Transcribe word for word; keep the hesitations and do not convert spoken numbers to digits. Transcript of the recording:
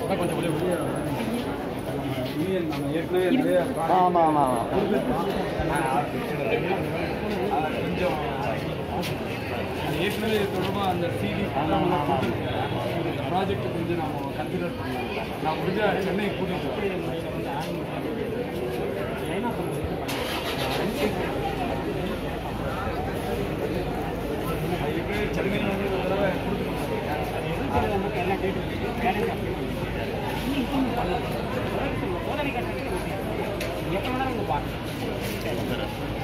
கொஞ்சம் வெளியே யூனியன் நம்ம ஏற்கனவே நிறைய ஆமாம் ஆமாம் ஆமாம் கொஞ்சம் ஏற்கனவே தொடர்பாக அந்த சிடி ப்ராஜெக்ட் கொஞ்சம் நம்ம கன்சிடர் பண்ணலாம். நான் முடிஞ்சா சென்னை கூட்டிகிட்டு சென்னையில் வந்து ஒரு தடவை கொடுத்துருக்கோம். எல்லாம் கேட்டு சோதனை கட்டணம் எத்தனை மணி நேரம் பார்க்கணும்.